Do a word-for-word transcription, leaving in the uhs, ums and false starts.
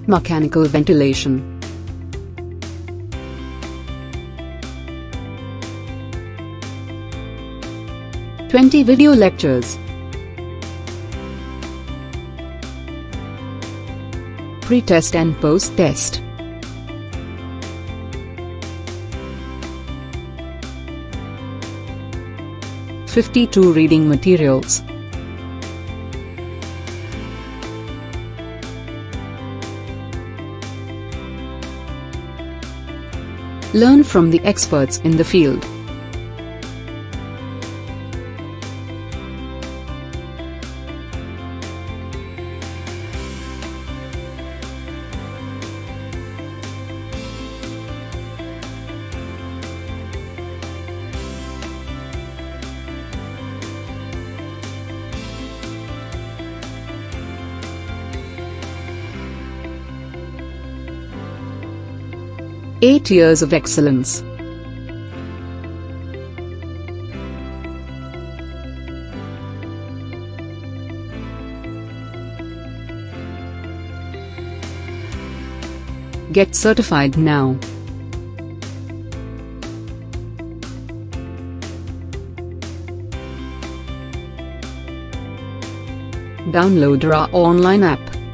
Mechanical ventilation. twenty video lectures. Pre-test and post-test. fifty-two reading materials. Learn from the experts in the field. Eight years of excellence. Get certified now. Download Raaonline app.